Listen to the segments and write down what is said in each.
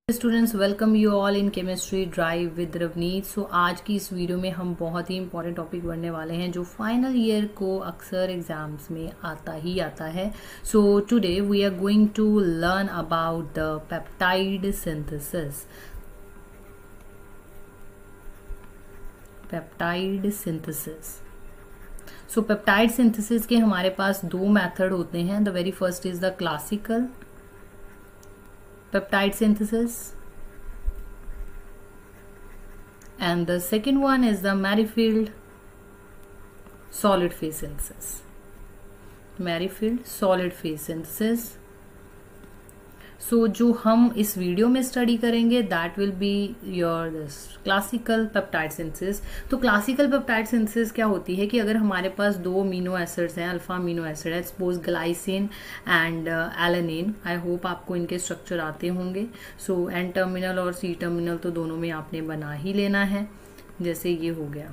Students, welcome you all in chemistry drive with Ravneet. So आज की इस वीडियो में हम बहुत ही इंपॉर्टेंट टॉपिक पढ़ने वाले हैं जो फाइनल ईयर को अक्सर एग्जाम्स में आता है। So today we are going to learn about the peptide synthesis. Peptide synthesis. So peptide synthesis के हमारे पास दो मेथड होते हैं। The very first is the classical peptide synthesis and the second one is the Merrifield solid phase synthesis. Merrifield solid phase synthesis. जो हम इस video में स्टडी करेंगे that will be your classical peptide synthesis. तो classical peptide synthesis क्या होती है कि अगर हमारे पास दो अमीनो एसिड्स हैं, अल्फा अमीनो एसिड है, suppose glycine and alanine. I hope आपको इनके स्ट्रक्चर आते होंगे। सो एन टर्मिनल और सी टर्मिनल तो दोनों में आपने बना ही लेना है। जैसे ये हो गया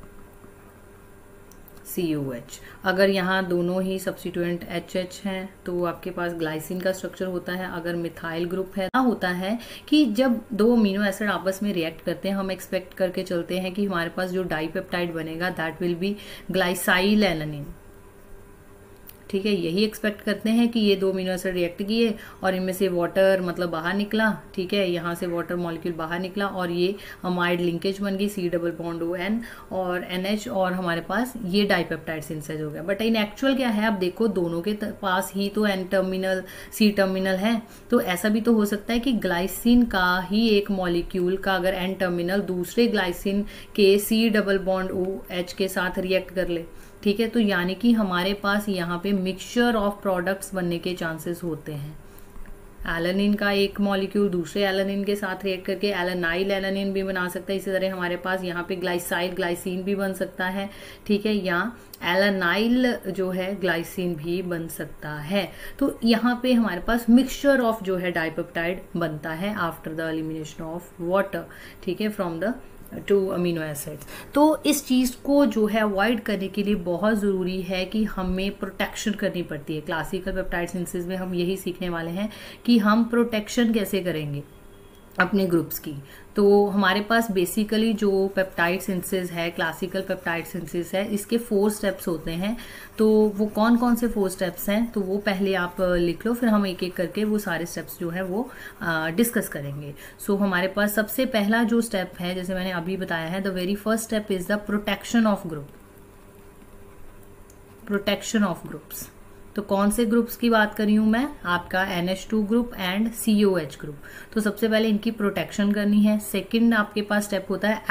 COH। अगर यहाँ दोनों ही सब्स्टिट्यूएंट HH हैं तो आपके पास ग्लाइसिन का स्ट्रक्चर होता है। अगर मिथाइल ग्रुप है क्या होता है कि जब दो अमीनो एसिड आपस में रिएक्ट करते हैं, हम एक्सपेक्ट करके चलते हैं कि हमारे पास जो डाइपेप्टाइड बनेगा that will be glycyl alanine. ठीक है, यही एक्सपेक्ट करते हैं कि ये दो अमीनो एसिड रिएक्ट किए और इनमें से वाटर मतलब बाहर निकला। ठीक है, यहाँ से वाटर मॉलिक्यूल बाहर निकला और ये अमाइड लिंकेज बन गई C+ON और NH और हमारे पास ये डाइपेप्टाइड सिंथेसिस हो गया। बट इन एक्चुअल क्या है, आप देखो दोनों के पास ही तो N टर्मिनल C टर्मिनल है। तो ऐसा भी तो हो सकता है कि ग्लाइसिन का ही एक मॉलिक्यूल का अगर N टर्मिनल दूसरे ग्लाइसिन के C+OH के साथ रिएक्ट कर ले। ठीक है, तो यानी कि हमारे पास यहाँ पे मिक्सचर ऑफ प्रोडक्ट्स बनने के चांसेस होते हैं। एलानिन का एक मॉलिक्यूल दूसरे एलानिन के साथ रिएक्ट करके एलानाइल एलानिन भी बना सकता है। इसी तरह हमारे पास यहाँ पे ग्लाइसाइल ग्लाइसिन भी बन सकता है। ठीक है, या एलानाइल जो है ग्लाइसिन भी बन सकता है। तो यहाँ पे हमारे पास मिक्सचर ऑफ जो है डाइपेप्टाइड बनता है after the elimination of water. ठीक है, from the two amino acids. तो इस चीज़ को जो है अवॉइड करने के लिए बहुत ज़रूरी है कि हमें प्रोटेक्शन करनी पड़ती है। क्लासिकल पेप्टाइड सिंथेसिस में हम यही सीखने वाले हैं कि हम प्रोटेक्शन कैसे करेंगे अपने ग्रुप्स की। तो हमारे पास बेसिकली जो पेप्टाइड सिंथेसिस है, क्लासिकल पेप्टाइड सिंथेसिस है, इसके 4 स्टेप्स होते हैं। तो वो कौन कौन से 4 स्टेप्स हैं तो वो पहले आप लिख लो, फिर हम एक एक करके वो सारे स्टेप्स जो है वो डिस्कस करेंगे। हमारे पास सबसे पहला जो स्टेप है, जैसे मैंने अभी बताया है, the very first step is the protection of group. Protection of groups. तो कौन से ग्रुप्स की बात कर रही हूं मैं? आपका NH2 group and COH group. तो सबसे पहले इनकी प्रोटेक्शन करनी है। सेकंड आपके पास स्टेप होता है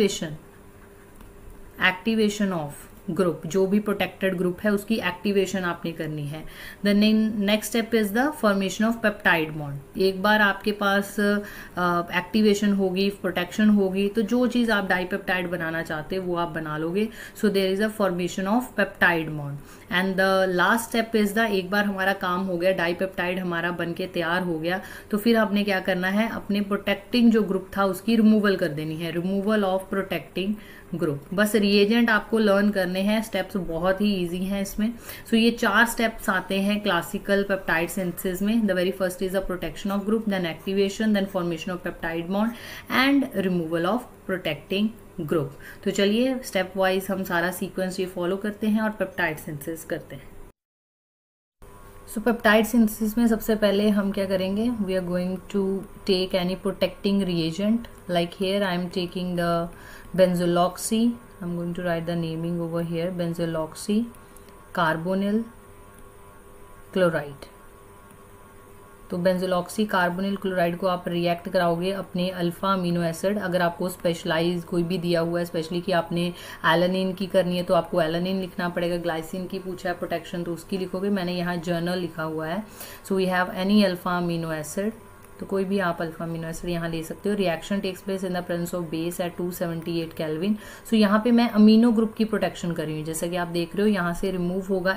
एक्टिवेशन ऑफ ग्रुप। जो भी प्रोटेक्टेड ग्रुप है उसकी एक्टिवेशन आपने करनी है। The next step is the formation of peptide bond. एक बार आपके पास एक्टिवेशन होगी, प्रोटेक्शन होगी, तो जो चीज आप डाइपेप्टाइड बनाना चाहते हो वो आप बना लोगे। So there is a formation of peptide bond. And the last step is the, एक बार हमारा काम हो गया, डाइपेप्टाइड हमारा बन के तैयार हो गया, तो फिर आपने क्या करना है, अपने प्रोटेक्टिंग जो ग्रुप था उसकी रिमूवल कर देनी है। Removal of protecting group. बस रिएजेंट आपको लर्न करने हैं। स्टेप्स बहुत ही इजी हैं इसमें। ये 4 स्टेप्स आते हैं क्लासिकल पेप्टाइड सिंथेसिस में। The very first is the protection of group, then activation, then formation of peptide bond and removal of protecting group. तो चलिए स्टेप वाइज हम सारा सीक्वेंस ये फॉलो करते हैं और पेप्टाइड सिंथेसिस करते हैं। पेप्टाइड सिंथेसिस में सबसे पहले हम क्या करेंगे, we are going to take any protecting reagent. Like here I am taking the benzoxy. I'm going to write the naming over here. Benzoxy carbonyl chloride. तो बेंजोलॉक्सी कार्बोनिल क्लोराइड को आप रिएक्ट कराओगे अपने अल्फा अमीनो एसिड। अगर आपको specialise कोई भी दिया हुआ है, स्पेशली कि आपने एलानिन की करनी है तो आपको एलानिन लिखना पड़ेगा। ग्लाइसिन की पूछा है प्रोटेक्शन तो उसकी लिखोगे। मैंने यहाँ जर्नल लिखा हुआ है। So we have any alpha amino acid, तो कोई भी आप अल्फा अमीनो एसिड यहाँ ले सकते हो। Reaction takes place in the presence of base at 278 kelvin. So यहाँ पे मैं अमीनो ग्रुप की प्रोटेक्शन कर रही हूँ। जैसा कि आप देख रहे हो यहाँ से रिमूव होगा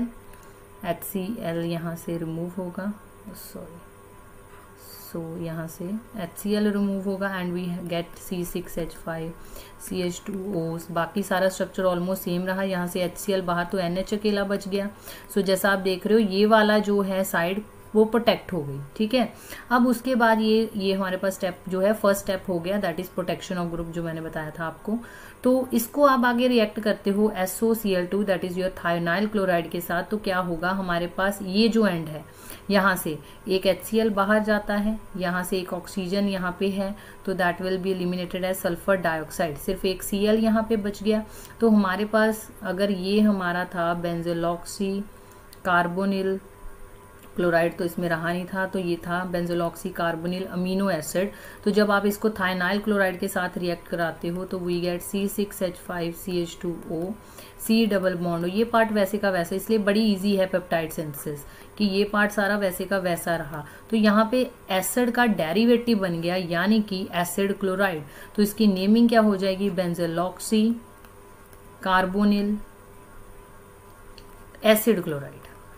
HCl यहाँ से रिमूव होगा, यहाँ से HCl रिमूव होगा and we get C6H5 CH2O। बाकी सारा स्ट्रक्चर ऑलमोस्ट सेम रहा। यहाँ से HCl बाहर तो NH अकेला बच गया। जैसा आप देख रहे हो ये वाला जो है साइड वो प्रोटेक्ट हो गई। ठीक है, अब उसके बाद ये हमारे पास स्टेप जो है फर्स्ट स्टेप हो गया, that is protection of group, जो मैंने बताया था आपको। तो इसको आप आगे रिएक्ट करते हो SOCl2 that is your thionyl chloride के साथ। तो क्या होगा, हमारे पास ये जो एंड है, यहाँ से एक HCl बाहर जाता है, यहाँ से एक ऑक्सीजन यहाँ पे है, तो that will be eliminated as sulphur dioxide, सिर्फ एक Cl यहाँ पे बच गया। तो हमारे पास अगर ये हमारा था बेंजोलॉक्सी कार्बोनिल क्लोराइड, तो इसमें रहा नहीं था, तो ये था बेंजोलॉक्सी कार्बोनिल अमीनो एसिड। तो जब आप इसको थायनाइल क्लोराइड के साथ रिएक्ट कराते हो तो we get C6H5CH2O, C double bond. ये पार्ट वैसे का वैसा, इसलिए बड़ी इजी है पेप्टाइड सिंथेसिस कि ये पार्ट सारा वैसे का वैसा रहा। तो यहाँ पे एसिड का डेरिवेटिव बन गया, यानी कि एसिड क्लोराइड। तो इसकी नेमिंग क्या हो जाएगी, benzyloxy carbonyl acid chloride,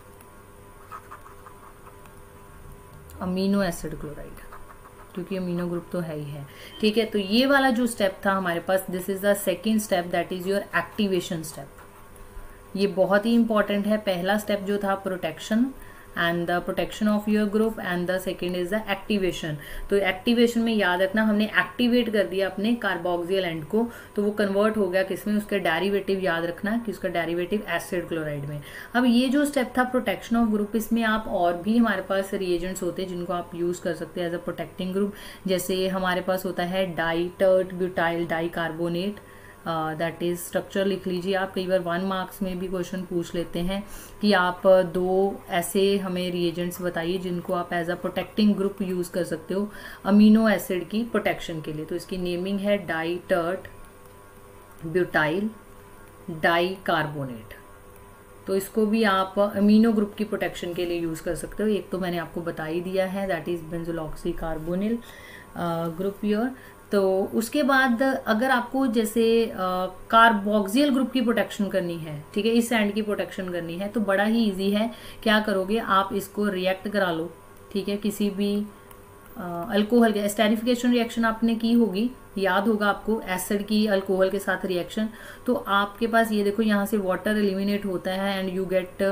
amino acid chloride, क्योंकि अमीनो ग्रुप तो है ही है। ठीक है, तो ये वाला जो स्टेप था हमारे पास, this is the second step, that is your activation step. ये बहुत ही इंपॉर्टेंट है। पहला स्टेप जो था protection and the protection of your group, and the second is the activation. तो एक्टिवेशन में याद रखना, हमने एक्टिवेट कर दिया अपने कार्बोक्सिल एंड को, तो वो कन्वर्ट हो गया किसमें, उसका डेरिवेटिव याद रखना कि उसका डेरिवेटिव एसिड क्लोराइड में। अब ये जो स्टेप था प्रोटेक्शन ऑफ ग्रुप, इसमें आप और भी हमारे पास रिएजेंट्स होते हैं जिनको आप यूज कर सकते हैं एज अ प्रोटेक्टिंग ग्रुप। जैसे हमारे पास होता है ditert butyl dicarbonate, that is structure लिख लीजिए आप। कई बार 1 मार्क्स में भी क्वेश्चन पूछ लेते हैं कि आप 2 ऐसे हमें रिएजेंट्स बताइए जिनको आप as a protecting group use कर सकते हो अमीनो एसिड की प्रोटेक्शन के लिए। तो इसकी नेमिंग है डाइटर्ट ब्यूटाइल डाइकार्बोनेट। तो इसको भी आप अमीनो ग्रुप की प्रोटेक्शन के लिए यूज कर सकते हो। एक तो मैंने आपको बता ही दिया है, that is benzyloxy carbonyl group your. तो उसके बाद अगर आपको जैसे कार्बोक्सिल ग्रुप की प्रोटेक्शन करनी है, ठीक है, इस एंड की प्रोटेक्शन करनी है, तो बड़ा ही इजी है। क्या करोगे, आप इसको रिएक्ट करा लो, ठीक है, किसी भी अल्कोहल के, एस्टेरिफिकेशन रिएक्शन आपने की होगी, याद होगा आपको, एसिड की अल्कोहल के साथ रिएक्शन। तो आपके पास ये देखो, यहाँ से वाटर एलिमिनेट होता है एंड यू गेट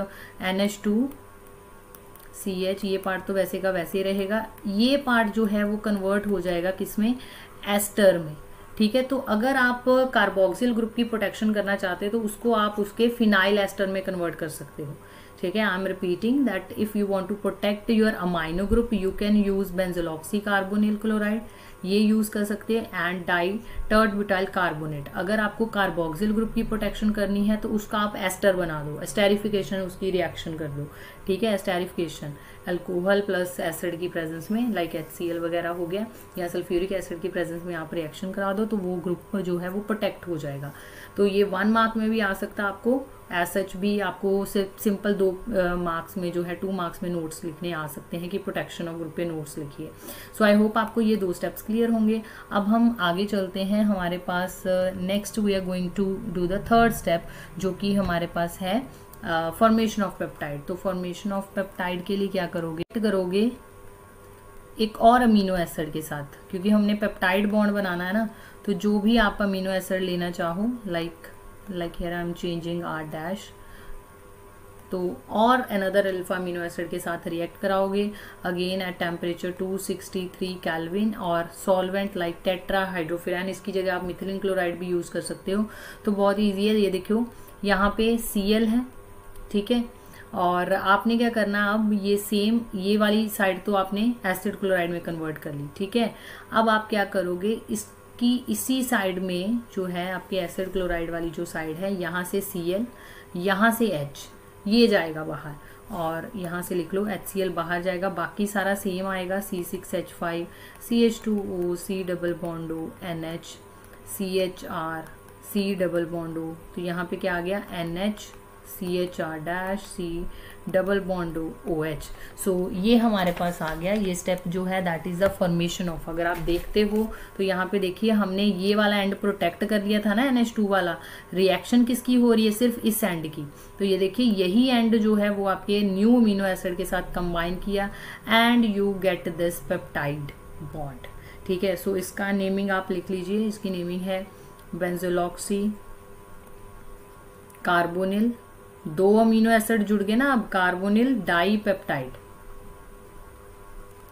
NH2CH। ये पार्ट तो वैसे का वैसे रहेगा, ये पार्ट जो है वो कन्वर्ट हो जाएगा किसमें, एस्टर में। ठीक है, तो अगर आप कार्बोक्सिल ग्रुप की प्रोटेक्शन करना चाहते हो तो उसको आप उसके फिनाइल एस्टर में कन्वर्ट कर सकते हो। ठीक है, I am repeating that if you want to protect your amino group you can use benzyloxy carbonyl chloride, ये यूज कर सकते हैं, एंड डाइटर्ट ब्यूटाइल कार्बोनेट। अगर आपको कार्बोक्सिल ग्रुप की प्रोटेक्शन करनी है तो उसका आप एस्टर बना दो, एस्टेरिफिकेशन उसकी रिएक्शन कर दो। ठीक है, एस्टेरिफिकेशन अल्कोहल प्लस एसिड की प्रेजेंस में, लाइक HCl वगैरह हो गया, या सल्फ्यूरिक एसिड की प्रेजेंस में आप रिएक्शन करा दो, तो वो ग्रुप जो है वो प्रोटेक्ट हो जाएगा। तो ये 1 मार्क में भी आ सकता है आपको, एज सच भी आपको सिर्फ सिंपल 2 मार्क्स में जो है 2 मार्क्स में नोट्स लिखने आ सकते हैं कि प्रोटेक्शन ऑफ ग्रुप पे नोट्स लिखिए। सो आई होप आपको ये 2 स्टेप्स क्लियर होंगे। अब हम आगे चलते हैं, हमारे पास next we are going to do the third step, जो कि हमारे पास है फॉर्मेशन ऑफ पेप्टाइड। तो फॉर्मेशन ऑफ पेप्टाइड के लिए क्या करोगे एक और अमीनो एसिड के साथ, क्योंकि हमने पेप्टाइड बॉन्ड बनाना है ना, तो जो भी आप अमीनो एसिड लेना चाहो, like here I am changing R-, तो और अनदर अल्फा अमीनो एसिड के साथ रिएक्ट कराओगे अगेन एट टेम्परेचर 263 केल्विन, और सॉल्वेंट लाइक टेट्रा हाइड्रोफिरान, इसकी जगह आप मिथिलीन क्लोराइड भी यूज कर सकते हो। तो बहुत ईजी है, ये देखो यहाँ पे Cl है, ठीक है, और आपने क्या करना, अब ये सेम ये वाली साइड तो आपने एसिड क्लोराइड में कन्वर्ट कर ली। ठीक है, अब आप क्या करोगे, इसकी इसी साइड में जो है आपकी एसिड क्लोराइड वाली जो साइड है, यहाँ से Cl, यहाँ से H, ये जाएगा बाहर, और यहाँ से लिख लो HCl बाहर जाएगा, बाकी सारा सेम आएगा, C6H5 CH2O C double bond O NH CHR C double bond O। तो यहाँ पे क्या आ गया, NH CHR' C double bond OH। So ये हमारे पास आ गया, ये स्टेप जो है that is the formation of. अगर आप देखते हो तो यहाँ पे देखिए हमने ये वाला एंड प्रोटेक्ट कर लिया था ना, NH2 वाला, रिएक्शन किसकी हो रही है, सिर्फ इस एंड की। तो ये देखिए यही एंड जो है वो आपके न्यू अमीनो एसिड के साथ कंबाइन किया and you get this peptide bond. ठीक है, सो इसका नेमिंग आप लिख लीजिए, इसकी नेमिंग है बेंजोलॉक्सी कार्बोनिल, 2 अमीनो एसिड जुड़ गए ना अब, carbonyl di peptide,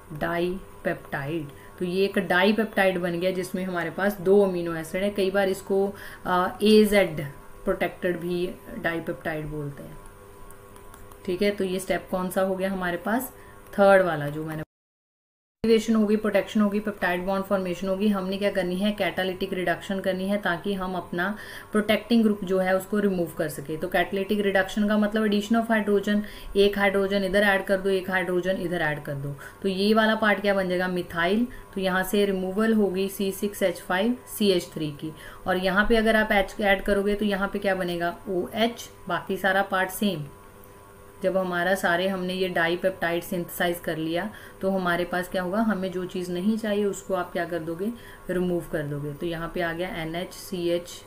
di peptide. तो ये एक डाई पेप्टाइड बन गया जिसमें हमारे पास 2 अमीनो एसिड है। कई बार इसको AZ प्रोटेक्टेड भी डाई पेप्टाइड बोलते हैं। ठीक है, तो ये स्टेप कौन सा हो गया हमारे पास, थर्ड वाला जो मैंने, एक्टिवेशन होगी, प्रोटेक्शन होगी, पेप्टाइड बॉन्ड फॉर्मेशन होगी। हमने क्या करनी है, कैटालिटिक रिडक्शन करनी है ताकि हम अपना प्रोटेक्टिंग ग्रुप जो है उसको रिमूव कर सके। तो कैटालिटिक रिडक्शन का मतलब एडिशन ऑफ हाइड्रोजन, एक हाइड्रोजन इधर ऐड कर दो, एक हाइड्रोजन इधर ऐड कर दो। तो ये वाला पार्ट क्या बन जाएगा, मिथाइल। तो यहाँ से रिमूवल होगी C6H5CH3 की, और यहाँ पे अगर आप H ऐड करोगे तो यहाँ पे क्या बनेगा, OH। बाकी सारा पार्ट सेम। जब हमारा सारे हमने ये डाई पेप्टाइड सिंथेसाइज कर लिया तो हमारे पास क्या होगा, हमें जो चीज़ नहीं चाहिए उसको आप क्या कर दोगे, रिमूव कर दोगे। तो यहाँ पे आ गया NHCHR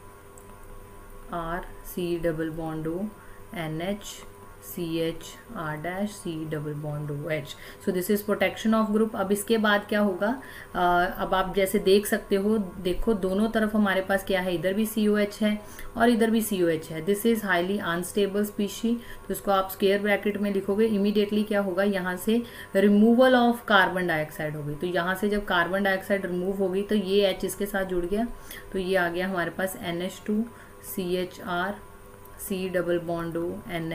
C double bond O NHCHR' C double bond OH। So this is protection of group. अब इसके बाद क्या होगा, अब आप जैसे देख सकते हो, देखो दोनों तरफ हमारे पास क्या है, इधर भी COH है और इधर भी COH है। This is highly unstable species. तो इसको आप स्क्वायर ब्रैकेट में लिखोगे, इमीडिएटली क्या होगा, यहाँ से रिमूवल ऑफ कार्बन डाइऑक्साइड होगी। तो यहाँ से जब कार्बन डाइऑक्साइड रिमूव होगी तो ये H इसके साथ जुड़ गया, तो ये आ गया हमारे पास NH2CHR C double bond O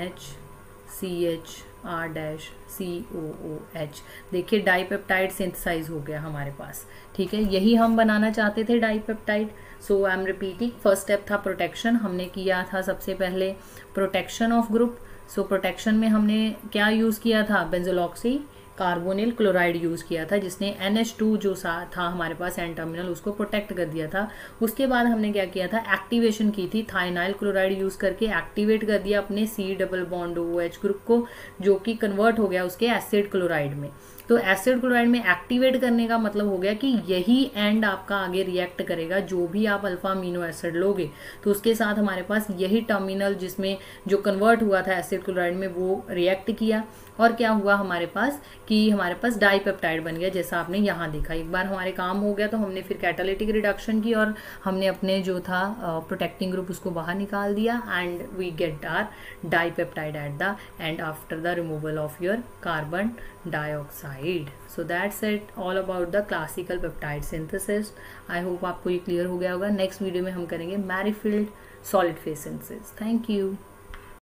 NHCHR' COOH। देखिए डाइपेप्टाइड सिंथेसाइज हो गया हमारे पास। ठीक है, यही हम बनाना चाहते थे dipeptide. So I am repeating, first step था प्रोटेक्शन, हमने किया था सबसे पहले protection of group. So protection में हमने क्या यूज किया था, बेंजोलॉक्सी कार्बोनिल क्लोराइड यूज किया था, जिसने NH2 जो था हमारे पास एन टर्मिनल, उसको प्रोटेक्ट कर दिया था। उसके बाद हमने क्या किया था, एक्टिवेशन की थी, थाइनाइल क्लोराइड यूज करके एक्टिवेट कर दिया अपने C double bond OH group को, जो कि कन्वर्ट हो गया उसके एसिड क्लोराइड में। तो एसिड क्लोराइड में एक्टिवेट करने का मतलब हो गया कि यही एंड आपका आगे रिएक्ट करेगा, जो भी आप अल्फा अमीनो एसिड लोगे तो उसके साथ हमारे पास यही टर्मिनल जिसमें जो कन्वर्ट हुआ था एसिड क्लोराइड में वो रिएक्ट किया, और क्या हुआ हमारे पास कि हमारे पास डाइपेप्टाइड बन गया, जैसा आपने यहाँ देखा। एक बार हमारे काम हो गया तो हमने फिर कैटालिटिक रिडक्शन की और हमने अपने जो था प्रोटेक्टिंग ग्रुप उसको बाहर निकाल दिया, and we get our dipeptide at the end after the removal of your carbon dioxide. So that's it all about the classical peptide synthesis. I hope आपको ये क्लियर हो गया होगा। नेक्स्ट वीडियो में हम करेंगे Merrifield solid phase synthesis. Thank you.